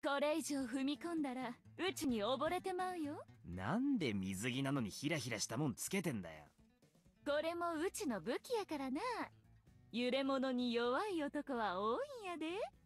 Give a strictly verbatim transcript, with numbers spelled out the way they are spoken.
これ以上踏み込んだらうちに溺れてまうよ。 なんで水着なのにヒラヒラしたもんつけてんだよ。 これもうちの武器やからな。揺れ物に弱い男は多いんやで。